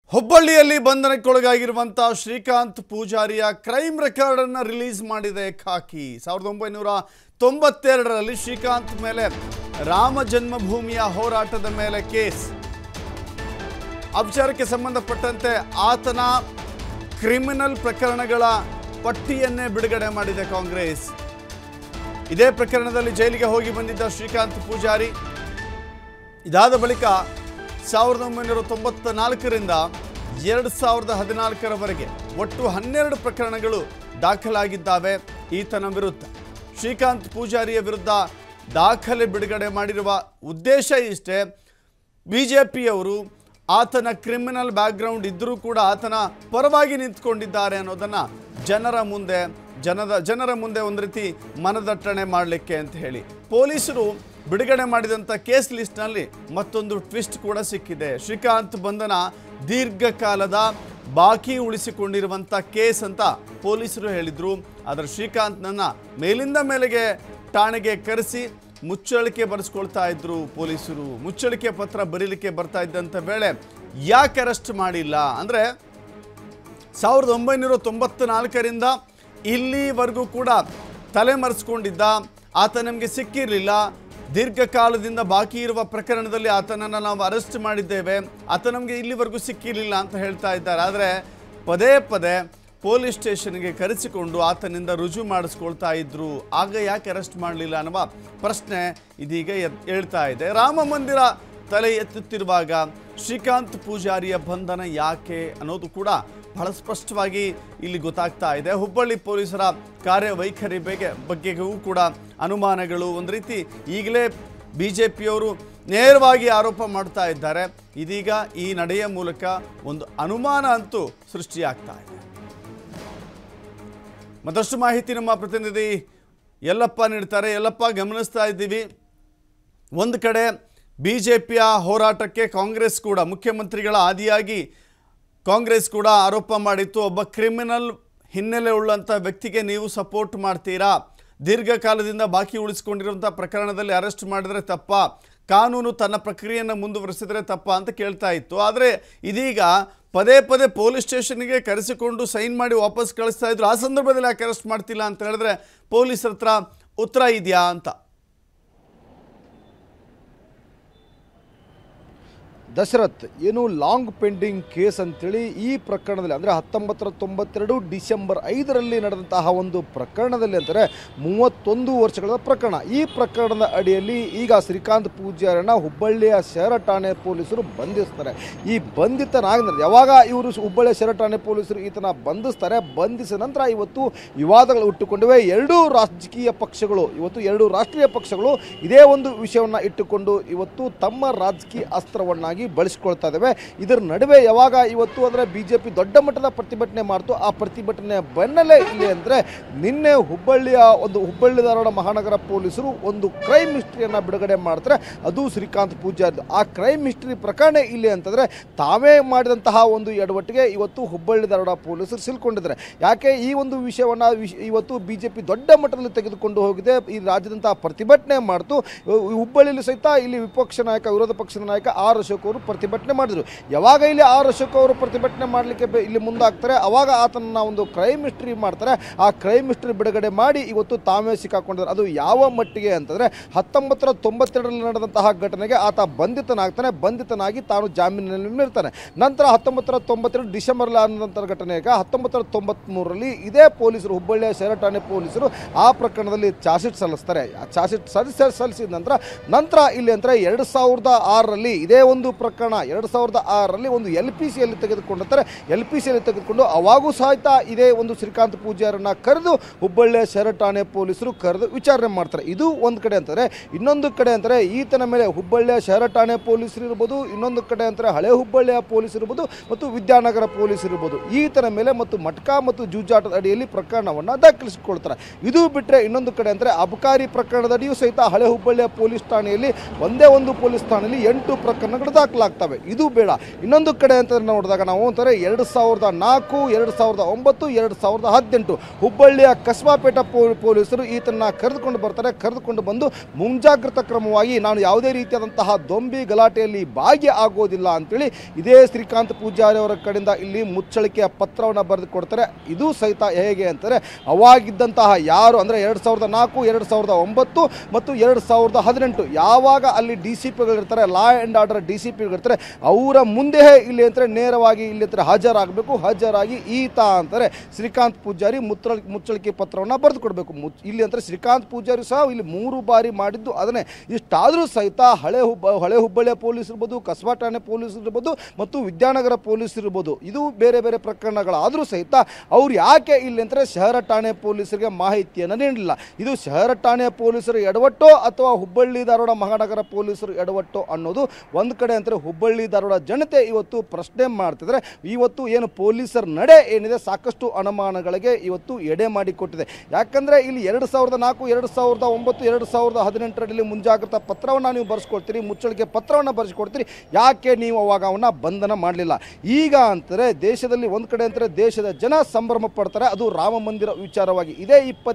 ಹುಬ್ಬಳ್ಳಿಯಲ್ಲಿ ಬಂಧನಕ್ಕೊಳಗಾಗಿರುವಂತ ಶ್ರೀಕಾಂತ್ ಪೂಜಾರಿಯ ಕ್ರೈಮ್ ರೆಕಾರ್ಡ್ ಅನ್ನು ರಿಲೀಸ್ ಮಾಡಿದೆ ಖಾಕಿ 1992ರಲ್ಲಿ ಶ್ರೀಕಾಂತ್ ಮೇಲೆ ರಾಮ ಜನ್ಮಭೂಮಿಯ ಹೋರಾಟದ ಮೇಲೆ ಕೇಸ್ ಅಪಚಾರಕ್ಕೆ ಸಂಬಂಧಪಟ್ಟಂತೆ ಆತನ ಕ್ರಿಮಿನಲ್ ಪ್ರಕರಣಗಳ ಪಟ್ಟಿಯನ್ನೇ ಬಿಡುಗಡೆ ಮಾಡಿದೆ ಕಾಂಗ್ರೆಸ್ ಇದೇ ಪ್ರಕರಣದಲ್ಲಿ ಜೈಲಿಗೆ ಹೋಗಿ ಬಂದಿದ್ದ ಶ್ರೀಕಾಂತ್ ಪೂಜಾರಿ ಇದಾದ ಬಳಿಕ 1994ರಿಂದ 2014ರವರೆಗೆ ಒಟ್ಟು 12 ಪ್ರಕರಣಗಳು ದಾಖಲಾಗಿದ್ದಾವೆ ಈತನ ವಿರುದ್ಧ ಶ್ರೀಕಾಂತ್ ಪೂಜಾರಿಯ ವಿರುದ್ಧ ದಾಖಲೆ ಬಿಡುಗಡೆ ಮಾಡಿರುವ ಉದ್ದೇಶ ಇಷ್ಟೇ ಬಿಜೆಪಿಯವರು ಆತನ ಕ್ರಿಮಿನಲ್ ಬ್ಯಾಕ್ಗ್ರೌಂಡ್ ಇದ್ದರೂ ಕೂಡ ಆತನ ಪರವಾಗಿ ನಿಂತುಕೊಂಡಿದ್ದಾರೆ ಅನ್ನೋದನ್ನು ಜನರ ಮುಂದೆ ಒಂದು ರೀತಿ ಮನದಟ್ಟಣೆ ಮಾಡಲಿಕ್ಕೆ ಅಂತ ಹೇಳಿ ಪೊಲೀಸರು ಬಿಡುಗಡೆ ಮಾಡಿದಂಥ ಕೇಸ್ ಲಿಸ್ಟ್ನಲ್ಲಿ ಮತ್ತೊಂದು ಟ್ವಿಸ್ಟ್ ಕೂಡ ಸಿಕ್ಕಿದೆ ಶ್ರೀಕಾಂತ್ ಬಂಧನ ದೀರ್ಘಕಾಲದ ಬಾಕಿ ಉಳಿಸಿಕೊಂಡಿರುವಂಥ ಕೇಸ್ ಅಂತ ಪೊಲೀಸರು ಹೇಳಿದರು ಆದರೆ ಶ್ರೀಕಾಂತ್ನನ್ನು ಮೇಲಿಂದ ಮೇಲೆಗೆ ಠಾಣೆಗೆ ಕರೆಸಿ ಮುಚ್ಚಳಿಕೆ ಬರೆಸ್ಕೊಳ್ತಾ ಇದ್ರು ಪೊಲೀಸರು ಮುಚ್ಚಳಿಕೆ ಪತ್ರ ಬರೀಲಿಕ್ಕೆ ಬರ್ತಾ ಇದ್ದಂಥ ವೇಳೆ ಯಾಕೆ ಅರೆಸ್ಟ್ ಮಾಡಿಲ್ಲ ಅಂದರೆ 1994ರಿಂದ ಇಲ್ಲಿವರೆಗೂ ಕೂಡ ತಲೆಮರೆಸ್ಕೊಂಡಿದ್ದ ಆತ ನಮಗೆ ಸಿಕ್ಕಿರಲಿಲ್ಲ ದೀರ್ಘಕಾಲದಿಂದ ಬಾಕಿ ಇರುವ ಪ್ರಕರಣದಲ್ಲಿ ಆತನನ್ನು ನಾವು ಅರೆಸ್ಟ್ ಮಾಡಿದ್ದೇವೆ ಆತ ನಮಗೆ ಇಲ್ಲಿವರೆಗೂ ಸಿಕ್ಕಿರಲಿಲ್ಲ ಅಂತ ಹೇಳ್ತಾ ಇದ್ದಾರೆ ಆದರೆ ಪದೇ ಪದೇ ಪೊಲೀಸ್ ಸ್ಟೇಷನ್ಗೆ ಕರೆಸಿಕೊಂಡು ಆತನಿಂದ ರುಜು ಮಾಡಿಸ್ಕೊಳ್ತಾ ಇದ್ರು ಆಗ ಯಾಕೆ ಅರೆಸ್ಟ್ ಮಾಡಲಿಲ್ಲ ಅನ್ನುವ ಪ್ರಶ್ನೆ ಇದೀಗ ಹೇಳ್ತಾ ಇದೆ ರಾಮ ಮಂದಿರ ತಲೆ ಎತ್ತುತ್ತಿರುವಾಗ ಶ್ರೀಕಾಂತ್ ಪೂಜಾರಿಯ ಬಂಧನ ಯಾಕೆ ಅನ್ನೋದು ಕೂಡ ಬಹಳ ಸ್ಪಷ್ಟವಾಗಿ ಇಲ್ಲಿ ಗೊತ್ತಾಗ್ತಾ ಇದೆ ಹುಬ್ಬಳ್ಳಿ ಪೊಲೀಸರ ಕಾರ್ಯವೈಖರಿ ಬಗ್ಗೆಗೂ ಕೂಡ ಅನುಮಾನಗಳು ಒಂದು ರೀತಿ ಈಗಲೇ ಬಿಜೆಪಿಯವರು ನೇರವಾಗಿ ಆರೋಪ ಮಾಡ್ತಾ ಇದ್ದಾರೆ ಇದೀಗ ಈ ನಡೆಯ ಮೂಲಕ ಒಂದು ಅನುಮಾನ ಅಂತೂ ಸೃಷ್ಟಿಯಾಗ್ತಾ ಇದೆ ಮತ್ತಷ್ಟು ಮಾಹಿತಿ ನಮ್ಮ ಪ್ರತಿನಿಧಿ ಯಲ್ಲಪ್ಪ ನೀಡ್ತಾರೆ ಯಲ್ಲಪ್ಪ ಗಮನಿಸ್ತಾ ಇದ್ದೀವಿ ಒಂದು ಕಡೆ ಬಿಜೆಪಿಯ ಹೋರಾಟಕ್ಕೆ ಕಾಂಗ್ರೆಸ್ ಕೂಡ ಮುಖ್ಯಮಂತ್ರಿಗಳ ಆದಿಯಾಗಿ ಕಾಂಗ್ರೆಸ್ ಕೂಡ ಆರೋಪ ಮಾಡಿತ್ತು ಒಬ್ಬ ಕ್ರಿಮಿನಲ್ ಹಿನ್ನೆಲೆ ಉಳ್ಳಂಥ ವ್ಯಕ್ತಿಗೆ ನೀವು ಸಪೋರ್ಟ್ ಮಾಡ್ತೀರಾ ದೀರ್ಘಕಾಲದಿಂದ ಬಾಕಿ ಉಳಿಸಿಕೊಂಡಿರುವಂಥ ಪ್ರಕರಣದಲ್ಲಿ ಅರೆಸ್ಟ್ ಮಾಡಿದರೆ ತಪ್ಪ ಕಾನೂನು ತನ್ನ ಪ್ರಕ್ರಿಯೆಯನ್ನು ಮುಂದುವರಿಸಿದರೆ ತಪ್ಪ ಅಂತ ಕೇಳ್ತಾ ಇತ್ತು ಆದರೆ ಇದೀಗ ಪದೇ ಪದೇ ಪೊಲೀಸ್ ಸ್ಟೇಷನ್ಗೆ ಕರೆಸಿಕೊಂಡು ಸೈನ್ ಮಾಡಿ ವಾಪಸ್ ಕಳಿಸ್ತಾ ಇದ್ರು ಆ ಸಂದರ್ಭದಲ್ಲಿ ಯಾಕೆ ಅರೆಸ್ಟ್ ಮಾಡ್ತಿಲ್ಲ ಅಂತ ಹೇಳಿದ್ರೆ ಪೊಲೀಸರ ಹತ್ರ ಉತ್ತರ ಇದೆಯಾ ಅಂತ ದಶರಥ್ ಏನು ಲಾಂಗ್ ಪೆಂಡಿಂಗ್ ಕೇಸ್ ಅಂತೇಳಿ ಈ ಪ್ರಕರಣದಲ್ಲಿ ಅಂದರೆ 1992 ಡಿಸೆಂಬರ್ 5ರಲ್ಲಿ ನಡೆದಂತಹ ಒಂದು ಪ್ರಕರಣದಲ್ಲಿ ಅಂತಾರೆ 31 ವರ್ಷಗಳ ಪ್ರಕರಣ ಈ ಪ್ರಕರಣದ ಅಡಿಯಲ್ಲಿ ಈಗ ಶ್ರೀಕಾಂತ್ ಪೂಜಾರಿನ ಹುಬ್ಬಳ್ಳಿಯ ಶಹರ ಠಾಣೆ ಪೊಲೀಸರು ಬಂಧಿಸ್ತಾರೆ ಈ ಬಂಧಿತನಾಗ ಯಾವಾಗ ಇವರು ಹುಬ್ಬಳ್ಳಿಯ ಶಹರ ಠಾಣೆ ಪೊಲೀಸರು ಈತನ ಬಂಧಿಸ್ತಾರೆ ಬಂಧಿಸಿದ ನಂತರ ಇವತ್ತು ವಿವಾದಗಳು ಹುಟ್ಟುಕೊಂಡಿವೆ ಎರಡೂ ರಾಜಕೀಯ ಪಕ್ಷಗಳು ಇವತ್ತು ಎರಡು ರಾಷ್ಟ್ರೀಯ ಪಕ್ಷಗಳು ಇದೇ ಒಂದು ವಿಷಯವನ್ನು ಇಟ್ಟುಕೊಂಡು ಇವತ್ತು ತಮ್ಮ ರಾಜಕೀಯ ಅಸ್ತ್ರವನ್ನಾಗಿ ಬಳಸಿಕೊಳ್ತಾ ಇದ್ದಾವೆ ಇದರ ನಡುವೆ ಯಾವಾಗ ಇವತ್ತು ಅಂದರೆ ಬಿಜೆಪಿ ದೊಡ್ಡ ಮಟ್ಟದ ಪ್ರತಿಭಟನೆ ಮಾಡ್ತು ಆ ಪ್ರತಿಭಟನೆ ಬೆನ್ನಲ್ಲೇ ಇಲ್ಲಿ ಅಂದರೆ ನಿನ್ನೆ ಹುಬ್ಬಳ್ಳಿ ಧಾರವಾಡ ಮಹಾನಗರ ಪೊಲೀಸರು ಒಂದು ಕ್ರೈಮ್ ಹಿಸ್ಟ್ರಿಯನ್ನು ಬಿಡುಗಡೆ ಮಾಡ್ತಾರೆ ಅದು ಶ್ರೀಕಾಂತ್ ಪೂಜಾರಿ ಆ ಕ್ರೈಮ್ ಹಿಸ್ಟ್ರಿ ಪ್ರಕರಣ ಇಲ್ಲಿ ಅಂತಂದರೆ ತಾವೇ ಮಾಡಿದಂತಹ ಒಂದು ಎಡವಟ್ಟಿಗೆ ಇವತ್ತು ಹುಬ್ಬಳ್ಳಿ ಧಾರವಾಡ ಪೊಲೀಸರು ಸಿಲ್ಕೊಂಡಿದ್ದಾರೆ ಯಾಕೆ ಈ ಒಂದು ವಿಷಯವನ್ನು ಇವತ್ತು ಬಿಜೆಪಿ ದೊಡ್ಡ ಮಟ್ಟದಲ್ಲಿ ತೆಗೆದುಕೊಂಡು ಹೋಗಿದೆ ಈ ರಾಜ್ಯದಂತಹ ಪ್ರತಿಭಟನೆ ಮಾಡ್ತು ಹುಬ್ಬಳ್ಳಿಯಲ್ಲಿ ಸಹಿತ ಇಲ್ಲಿ ವಿಪಕ್ಷ ನಾಯಕ ವಿರೋಧ ಪಕ್ಷದ ನಾಯಕ ಆರ್ ಅಶೋಕ್ ಅವರು ಪ್ರತಿಭಟನೆ ಮಾಡಿದರು ಯಾವಾಗ ಇಲ್ಲಿ ಆರ್ ಅಶೋಕ್ ಅವರು ಪ್ರತಿಭಟನೆ ಮಾಡಲಿಕ್ಕೆ ಇಲ್ಲಿ ಮುಂದಾಗ್ತಾರೆ ಅವಾಗ ಆತನ ಒಂದು ಕ್ರೈಮ್ ಹಿಸ್ಟ್ರಿ ಮಾಡ್ತಾರೆ ಆ ಕ್ರೈಮ್ ಹಿಸ್ಟ್ರಿ ಬಿಡುಗಡೆ ಮಾಡಿ ಇವತ್ತು ತಾವೇ ಸಿಕ್ಕಾಕೊಂಡಿದ್ದಾರೆ ಅದು ಯಾವ ಮಟ್ಟಿಗೆ ಅಂತಂದರೆ 1992ರಲ್ಲಿ ನಡೆದಂತಹ ಘಟನೆಗೆ ಆತ ಬಂಧಿತನಾಗಿ ತಾನು ಜಾಮೀನಿನಲ್ಲಿ ಇರ್ತಾನೆ ನಂತರ 1992 ಡಿಸೆಂಬರ್ ಆದ ಘಟನೆಗೆ 1993ರಲ್ಲಿ ಇದೇ ಪೊಲೀಸರು ಹುಬ್ಬಳ್ಳಿಯ ಶಹರ ಠಾಣೆ ಪೊಲೀಸರು ಆ ಪ್ರಕರಣದಲ್ಲಿ ಚಾರ್ಜ್ ಶೀಟ್ ಸಲ್ಲಿಸ್ತಾರೆ ಚಾರ್ಜ್ ಶೀಟ್ ಸಲ್ಲಿಸಿದ ನಂತರ ಇಲ್ಲಿ ಅಂದರೆ 2006ರಲ್ಲಿ ಇದೇ ಒಂದು ಪ್ರಕರಣ 2006ರಲ್ಲಿ ಒಂದು LPCಯಲ್ಲಿ ತೆಗೆದುಕೊಂಡು ಅವಾಗೂ ಸಹಿತ ಇದೇ ಒಂದು ಶ್ರೀಕಾಂತ್ ಪೂಜಾರಿನ ಕರೆದು ಹುಬ್ಬಳ್ಳಿಯ ಶಹರ ಠಾಣೆ ಪೊಲೀಸರು ಕರೆದು ವಿಚಾರಣೆ ಮಾಡ್ತಾರೆ ಇದು ಒಂದು ಕಡೆ ಅಂತಾರೆ ಇನ್ನೊಂದು ಕಡೆ ಅಂತಾರೆ ಈತನ ಮೇಲೆ ಹುಬ್ಬಳ್ಳಿಯ ಶಹರ ಠಾಣೆ ಪೊಲೀಸರು ಇರ್ಬೋದು ಇನ್ನೊಂದು ಕಡೆ ಅಂತಾರೆ ಹಳೆ ಹುಬ್ಬಳ್ಳಿಯ ಪೊಲೀಸ್ ಇರ್ಬೋದು ಮತ್ತು ವಿದ್ಯಾನಗರ ಪೊಲೀಸ್ ಇರ್ಬೋದು ಈತನ ಮೇಲೆ ಮತ್ತು ಮಟ್ಕಾ ಮತ್ತು ಜೂಜಾಟದ ಅಡಿಯಲ್ಲಿ ಪ್ರಕರಣವನ್ನು ದಾಖಲಿಸಿಕೊಳ್ತಾರೆ ಇದು ಬಿಟ್ಟರೆ ಇನ್ನೊಂದು ಕಡೆ ಅಂದರೆ ಅಬಕಾರಿ ಪ್ರಕರಣದ ಅಡಿಯೂ ಸಹಿತ ಹಳೆ ಹುಬ್ಬಳ್ಳಿಯ ಪೊಲೀಸ್ ಠಾಣೆಯಲ್ಲಿ ಒಂದೇ ಒಂದು ಪೊಲೀಸ್ ಠಾಣೆಯಲ್ಲಿ 8 ಪ್ರಕರಣಗಳು ಹಾಕಲಾಗ್ತವೆ. ಇದು ಬೇಡ. ಇನ್ನೊಂದು ಕಡೆ ಅಂತ ನೋಡಿದಾಗ ನಾವು ಅಂತಾರೆ 2004, 2009, 2018 ಹುಬ್ಬಳ್ಳಿಯ ಕಸ್ಬಾಪೇಟೆ ಪೊಲೀಸರು ಈತನ್ನ ಕರೆದುಕೊಂಡು ಬರ್ತಾರೆ. ಕರೆದುಕೊಂಡು ಬಂದು ಮುಂಜಾಗ್ರತಾ ಕ್ರಮವಾಗಿ ನಾನು ಯಾವುದೇ ರೀತಿಯಾದಂತಹ ದೊಂಬಿ ಗಲಾಟೆಯಲ್ಲಿ ಭಾಗಿ ಆಗೋದಿಲ್ಲ ಅಂತೇಳಿ ಇದೇ ಶ್ರೀಕಾಂತ್ ಪೂಜಾರಿ ಅವರ ಕಡೆಯಿಂದ ಇಲ್ಲಿ ಮುಚ್ಚಳಿಕೆಯ ಪತ್ರವನ್ನು ಬರೆದು ಕೊಡ್ತಾರೆ. ಇದು ಸಹಿತ ಹೇಗೆ ಅಂತಾರೆ ಅವಾಗಿದ್ದಂತಹ ಯಾರು ಅಂದರೆ 2004, 2009 ಮತ್ತು 2018 ಯಾವಾಗ ಅಲ್ಲಿ DCPಗಳಿರ್ತಾರೆ, ಲಾ ಆ್ಯಂಡ್ ಆರ್ಡರ್ DCPಗಳಿರ್ತಾರೆ, ಅವರ ಮುಂದೆ ಇಲ್ಲಿ ಅಂತಾರೆ ನೇರವಾಗಿ ಇಲ್ಲಿ ಹತ್ರ ಹಾಜರಾಗಬೇಕು. ಹಾಜರಾಗಿ ಈತ ಅಂತಾರೆ ಶ್ರೀಕಾಂತ್ ಪೂಜಾರಿ ಮುಚ್ಚಳಿಕೆ ಪತ್ರವನ್ನು ಬರೆದು ಕೊಡಬೇಕು. ಇಲ್ಲಿ ಅಂತಾರೆ ಶ್ರೀಕಾಂತ್ ಪೂಜಾರಿ ಸಹ ಇಲ್ಲಿ 3 ಬಾರಿ ಮಾಡಿದ್ದು ಅದನ್ನೇ. ಇಷ್ಟಾದರೂ ಸಹಿತ ಹಳೆ ಹುಬ್ಬಳ್ಳಿಯ ಪೊಲೀಸ್ ಇರ್ಬೋದು, ಕಸ್ಬಾ ಠಾಣೆ ಪೊಲೀಸ್ ಇರ್ಬೋದು ಮತ್ತು ವಿದ್ಯಾನಗರ ಪೊಲೀಸ್ ಇರ್ಬೋದು, ಇದು ಬೇರೆ ಬೇರೆ ಪ್ರಕರಣಗಳಾದರೂ ಸಹಿತ ಅವ್ರು ಯಾಕೆ ಇಲ್ಲಿ ಅಂತಾರೆ ಶಹರ ಠಾಣೆ ಪೊಲೀಸರಿಗೆ ಮಾಹಿತಿಯನ್ನು ನೀಡಲಿಲ್ಲ? ಇದು ಶಹರ ಠಾಣೆ ಪೊಲೀಸರು ಎಡವಟ್ಟೋ ಅಥವಾ ಹುಬ್ಬಳ್ಳಿ ಧಾರವಾಡ ಮಹಾನಗರ ಪೊಲೀಸರು ಎಡವಟ್ಟೋ ಅನ್ನೋದು ಒಂದು ಕಡೆ ಅಂತಾರೆ ಹುಬ್ಬಳ್ಳಿ ಧಾರವಾಡ ಜನತೆ ಇವತ್ತು ಪ್ರಶ್ನೆ ಮಾಡ್ತಿದ್ರೆ. ಇವತ್ತು ಏನು ಪೊಲೀಸರ ನಡೆ ಏನಿದೆ ಸಾಕಷ್ಟು ಅನುಮಾನಗಳಿಗೆ ಇವತ್ತು ಎಡೆ ಮಾಡಿಕೊಟ್ಟಿದೆ. ಯಾಕಂದರೆ ಇಲ್ಲಿ 2004, 2009, 2018 ಮುಂಜಾಗ್ರತಾ ಪತ್ರವನ್ನು ನೀವು ಬರೆಸ್ಕೊಡ್ತೀರಿ, ಮುಚ್ಚಳಿಕೆ ಪತ್ರವನ್ನು ಬರೆಸ್ಕೊಡ್ತೀರಿ. ಯಾಕೆ ನೀವು ಅವಾಗ ಅವನ್ನ ಬಂಧನ ಮಾಡಲಿಲ್ಲ? ಈಗ ಅಂತಾರೆ ದೇಶದಲ್ಲಿ ಒಂದು ಕಡೆ ಅಂತಾರೆ ದೇಶದ ಜನ ಸಂಭ್ರಮ ಪಡ್ತಾರೆ, ಅದು ರಾಮ ಮಂದಿರ ವಿಚಾರವಾಗಿ. ಇದೇ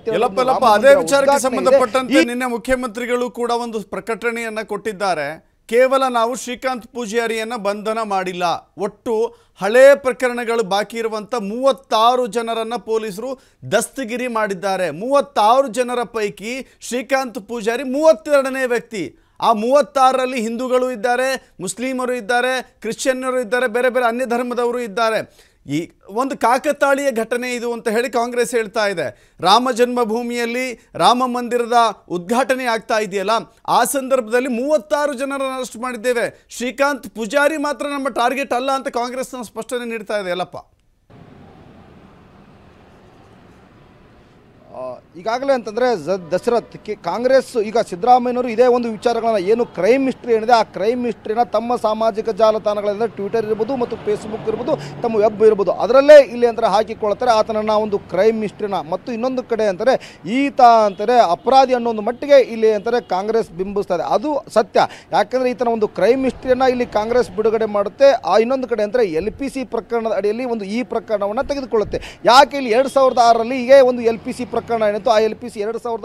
27 ಅದೇ ವಿಚಾರಕ್ಕೆ ಸಂಬಂಧಪಟ್ಟಂತೆ ನಿನ್ನೆ ಮುಖ್ಯಮಂತ್ರಿಗಳು ಕೂಡ ಒಂದು ಪ್ರಕಟಣೆಯನ್ನ ಕೊಟ್ಟಿದ್ದಾರೆ. ಕೇವಲ ನಾವು ಶ್ರೀಕಾಂತ್ ಪೂಜಾರಿಯನ್ನ ಬಂಧನ ಮಾಡಿಲ್ಲ, ಒಟ್ಟು ಹಳೆ ಪ್ರಕರಣಗಳು ಬಾಕಿ ಇರುವಂತ 36 ಜನರನ್ನ ಪೊಲೀಸರು ದಸ್ತಗಿರಿ ಮಾಡಿದ್ದಾರೆ. 36 ಜನರ ಪೈಕಿ ಶ್ರೀಕಾಂತ್ ಪೂಜಾರಿ 32ನೇ ವ್ಯಕ್ತಿ. ಆ 36ರಲ್ಲಿ ಹಿಂದೂಗಳು ಇದ್ದಾರೆ, ಮುಸ್ಲಿಮರು ಇದ್ದಾರೆ, ಕ್ರಿಶ್ಚಿಯನ್ನರು ಇದ್ದಾರೆ, ಬೇರೆ ಬೇರೆ ಅನ್ಯ ಧರ್ಮದವರು ಇದ್ದಾರೆ. ಈ ಒಂದು ಕಾಕತಾಳೀಯ ಘಟನೆ ಇದು ಅಂತ ಹೇಳಿ ಕಾಂಗ್ರೆಸ್ ಹೇಳ್ತಾ ಇದೆ. ರಾಮ ಜನ್ಮಭೂಮಿಯಲ್ಲಿ ರಾಮ ಮಂದಿರದ ಉದ್ಘಾಟನೆ ಆಗ್ತಾ ಇದೆಯಲ್ಲ, ಆ ಸಂದರ್ಭದಲ್ಲಿ 36 ಜನರನ್ನು ಅರೆಸ್ಟ್ ಮಾಡಿದ್ದೇವೆ, ಶ್ರೀಕಾಂತ್ ಪೂಜಾರಿ ಮಾತ್ರ ನಮ್ಮ ಟಾರ್ಗೆಟ್ ಅಲ್ಲ ಅಂತ ಕಾಂಗ್ರೆಸ್ನ ಸ್ಪಷ್ಟನೆ ನೀಡ್ತಾ ಇದೆ. ಅಲ್ಲಪ್ಪ, ಈಗಾಗಲೇ ಅಂತಂದರೆ ದಶರಥ್ ಕಾಂಗ್ರೆಸ್ ಈಗ ಸಿದ್ದರಾಮಯ್ಯನವರು ಇದೇ ಒಂದು ವಿಚಾರಗಳನ್ನ ಏನು ಕ್ರೈಮ್ ಹಿಸ್ಟ್ರಿ ಏನಿದೆ ಆ ಕ್ರೈಮ್ ಹಿಸ್ಟ್ರಿನ ತಮ್ಮ ಸಾಮಾಜಿಕ ಜಾಲತಾಣಗಳಿಂದ ಟ್ವಿಟರ್ ಇರ್ಬೋದು ಮತ್ತು ಫೇಸ್ಬುಕ್ ಇರ್ಬೋದು, ತಮ್ಮ ವೆಬ್ ಇರ್ಬೋದು, ಅದರಲ್ಲೇ ಇಲ್ಲಿ ಅಂತಾರೆ ಹಾಕಿಕೊಳ್ತಾರೆ ಆತನನ್ನ ಒಂದು ಕ್ರೈಮ್ ಹಿಸ್ಟ್ರಿನ. ಮತ್ತು ಇನ್ನೊಂದು ಕಡೆ ಅಂತಾರೆ ಈತ ಅಂತಾರೆ ಅಪರಾಧಿ ಅನ್ನೋ ಒಂದು ಮಟ್ಟಿಗೆ ಇಲ್ಲಿ ಅಂತಾರೆ ಕಾಂಗ್ರೆಸ್ ಬಿಂಬಿಸ್ತಾ ಇದೆ. ಅದು ಸತ್ಯ. ಯಾಕಂದರೆ ಈತನ ಒಂದು ಕ್ರೈಮ್ ಹಿಸ್ಟ್ರಿಯನ್ನು ಇಲ್ಲಿ ಕಾಂಗ್ರೆಸ್ ಬಿಡುಗಡೆ ಮಾಡುತ್ತೆ. ಆ ಇನ್ನೊಂದು ಕಡೆ ಅಂತಾರೆ LPC ಪ್ರಕರಣದ ಅಡಿಯಲ್ಲಿ ಒಂದು ಈ ಪ್ರಕರಣವನ್ನು ತೆಗೆದುಕೊಳ್ಳುತ್ತೆ. ಯಾಕೆ ಇಲ್ಲಿ 2006ರಲ್ಲಿ ಹೀಗೆ ಒಂದು LPC ಪ್ರಕರಣ ಏನಿತ್ತು, ಆ LPC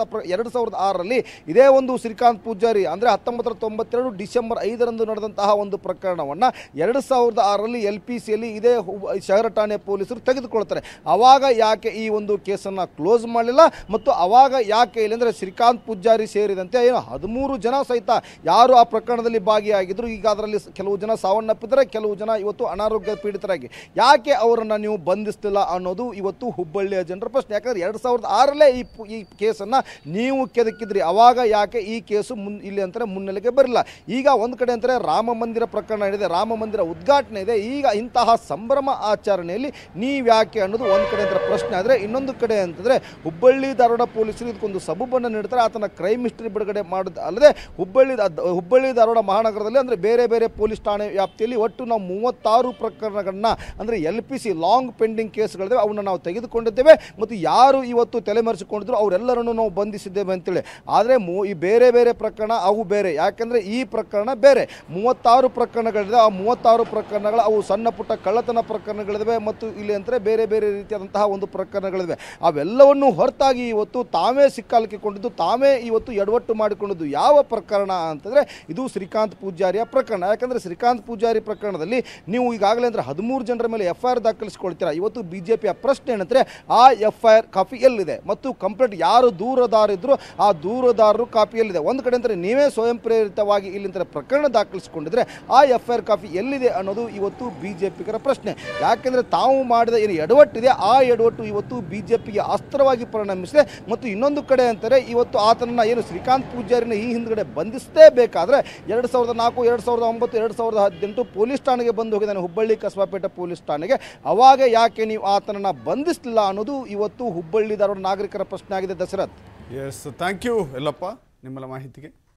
2006ರಲ್ಲಿ ಇದೇ ಒಂದು ಶ್ರೀಕಾಂತ್ ಪೂಜಾರಿ ಅಂದರೆ 1992 ಡಿಸೆಂಬರ್ 5ರಂದು ನಡೆದಂತಹ ಒಂದು ಪ್ರಕರಣವನ್ನು 2006ರಲ್ಲಿ LPCಯಲ್ಲಿ ಇದೇ ಶಹರ ಠಾಣೆ ಪೊಲೀಸರು ತೆಗೆದುಕೊಳ್ತಾರೆ. ಆವಾಗ ಯಾಕೆ ಈ ಒಂದು ಕೇಸನ್ನು ಕ್ಲೋಸ್ ಮಾಡಲಿಲ್ಲ? ಮತ್ತು ಆವಾಗ ಯಾಕೆ ಇಲ್ಲಿ ಅಂದರೆ ಶ್ರೀಕಾಂತ್ ಪೂಜಾರಿ ಸೇರಿದಂತೆ ಏನು 13 ಜನ ಸಹಿತ ಯಾರು ಆ ಪ್ರಕರಣದಲ್ಲಿ ಭಾಗಿಯಾಗಿದ್ದರು, ಈಗ ಅದರಲ್ಲಿ ಕೆಲವು ಜನ ಸಾವನ್ನಪ್ಪಿದ್ದಾರೆ, ಕೆಲವು ಜನ ಇವತ್ತು ಅನಾರೋಗ್ಯ ಪೀಡಿತರಾಗಿ ಯಾಕೆ ಅವರನ್ನು ನೀವು ಬಂಧಿಸ್ತಿಲ್ಲ ಅನ್ನೋದು ಇವತ್ತು ಹುಬ್ಬಳ್ಳಿಯ ಜನರ ಪ್ರಶ್ನೆ. ಯಾಕಂದರೆ 2006ರಲ್ಲೇ ಈ ಕೇಸನ್ನು ನೀವು ಕೆದಕಿದ್ರಿ, ಅವಾಗ ಯಾಕೆ ಈ ಕೇಸು ಇಲ್ಲಿ ಅಂತಾರೆ ಮುನ್ನೆಲೆಗೆ ಬರಲಿಲ್ಲ? ಈಗ ಒಂದು ಕಡೆ ಅಂತಾರೆ ರಾಮ ಮಂದಿರ ಪ್ರಕರಣ ಇದೆ, ರಾಮ ಮಂದಿರ ಉದ್ಘಾಟನೆ ಇದೆ, ಈಗ ಇಂತಹ ಸಂಭ್ರಮ ಆಚರಣೆಯಲ್ಲಿ ನೀವ್ಯಾಕೆ ಅನ್ನೋದು ಒಂದು ಕಡೆ ಅಂತಾರೆ ಪ್ರಶ್ನೆ. ಆದರೆ ಇನ್ನೊಂದು ಕಡೆ ಅಂತಂದರೆ ಹುಬ್ಬಳ್ಳಿ ಧಾರವಾಡ ಪೊಲೀಸರು ಇದಕ್ಕೊಂದು ಸಬೂಬನ್ನು ನೀಡ್ತಾರೆ. ಆತನ ಕ್ರೈಮ್ ಹಿಸ್ಟ್ರಿ ಬಿಡುಗಡೆ ಮಾಡೋದು ಅಲ್ಲದೆ ಹುಬ್ಬಳ್ಳಿ ಧಾರವಾಡ ಮಹಾನಗರದಲ್ಲಿ ಅಂದರೆ ಬೇರೆ ಬೇರೆ ಪೊಲೀಸ್ ಠಾಣೆ ವ್ಯಾಪ್ತಿಯಲ್ಲಿ ಒಟ್ಟು ನಾವು 36 ಪ್ರಕರಣಗಳನ್ನ ಅಂದರೆ LPC ಲಾಂಗ್ ಪೆಂಡಿಂಗ್ ಕೇಸ್ಗಳಿವೆ, ಅವನ್ನ ನಾವು ತೆಗೆದುಕೊಂಡಿದ್ದೇವೆ ಮತ್ತು ಯಾರು ಇವತ್ತು ತಲೆಮರೆಸಿಕೊಂಡಿದ್ರು ಅವರೆಲ್ಲರನ್ನು ನಾವು ಬಂಧಿಸಿದ್ದೇವೆ ಅಂತೇಳಿ. ಆದರೆ ಈ ಬೇರೆ ಬೇರೆ ಪ್ರಕರಣ ಅವು ಬೇರೆ. ಯಾಕೆಂದರೆ ಈ ಪ್ರಕರಣ ಬೇರೆ. 36 ಪ್ರಕರಣಗಳಿದೆ. ಆ 36 ಪ್ರಕರಣಗಳು ಅವು ಸಣ್ಣ ಪುಟ್ಟ ಕಳ್ಳತನ ಪ್ರಕರಣಗಳಿವೆ ಮತ್ತು ಇಲ್ಲಿ ಅಂದರೆ ಬೇರೆ ಬೇರೆ ರೀತಿಯಾದಂತಹ ಒಂದು ಪ್ರಕರಣಗಳಿವೆ. ಅವೆಲ್ಲವನ್ನು ಹೊರತಾಗಿ ಇವತ್ತು ತಾವೇ ಸಿಕ್ಕಾಲಿಕೊಂಡಿದ್ದು, ತಾವೇ ಇವತ್ತು ಎಡವಟ್ಟು ಮಾಡಿಕೊಂಡಿದ್ದು ಯಾವ ಪ್ರಕರಣ ಅಂತಂದರೆ ಇದು ಶ್ರೀಕಾಂತ್ ಪೂಜಾರಿಯ ಪ್ರಕರಣ. ಯಾಕಂದರೆ ಶ್ರೀಕಾಂತ್ ಪೂಜಾರಿ ಪ್ರಕರಣದಲ್ಲಿ ನೀವು ಈಗಾಗಲೇ ಅಂದರೆ 13 ಜನರ ಮೇಲೆ FIR ದಾಖಲಿಸಿಕೊಳ್ತೀರಾ. ಇವತ್ತು BJPಯ ಪ್ರಶ್ನೆ ಏನಂದರೆ ಆ FIR ಕಾಪಿ ಎಲ್ಲಿದೆ ಮತ್ತು ಕಂಪ್ಲೇಂಟ್ ಯಾರು ದೂರದಾರಿದ್ರು ಆ ದೂರದಾರರು ಕಾಪಿಯಲ್ಲಿದೆ. ಒಂದು ಕಡೆ ಅಂದರೆ ನೀವೇ ಸ್ವಯಂ ಪ್ರೇರಿತವಾಗಿ ಇಲ್ಲಿಂದ ಪ್ರಕರಣ ದಾಖಲಿಸಿಕೊಂಡಿದ್ರೆ ಆ FIR ಕಾಪಿ ಎಲ್ಲಿದೆ ಅನ್ನೋದು ಇವತ್ತು BJಪಿಗರ ಪ್ರಶ್ನೆ. ಯಾಕೆಂದರೆ ತಾವು ಮಾಡಿದ ಏನು ಎಡವಟ್ಟಿದೆ ಆ ಎಡವಟ್ಟು ಇವತ್ತು BJಪಿಗೆ ಅಸ್ತ್ರವಾಗಿ ಪರಿಣಮಿಸಿದೆ. ಮತ್ತು ಇನ್ನೊಂದು ಕಡೆ ಅಂತಾರೆ ಇವತ್ತು ಆತನನ್ನು ಏನು ಶ್ರೀಕಾಂತ್ ಪೂಜಾರಿನ ಈ ಹಿಂದ್ಗಡೆ ಬಂಧಿಸದೇ ಬೇಕಾದರೆ 2004, 2009, 2018 ಪೊಲೀಸ್ ಠಾಣೆಗೆ ಬಂದು ಹೋಗಿದ್ದಾನೆ, ಹುಬ್ಬಳ್ಳಿ ಕಸ್ಬಾಪೇಟೆ ಪೊಲೀಸ್ ಠಾಣೆಗೆ. ಅವಾಗ ಯಾಕೆ ನೀವು ಆತನನ್ನು ಬಂಧಿಸಲಿಲ್ಲ ಅನ್ನೋದು ಇವತ್ತು ಹುಬ್ಬಳ್ಳಿ ಧಾರವಾಡ ನಾಗರಿಕರ ಪ್ರಶ್ನೆ ಆಗಿದೆ. Dasharath, S, thank you Yellappa ನಿಮ್ಮಲ್ಲ ಮಾಹಿತಿಗೆ.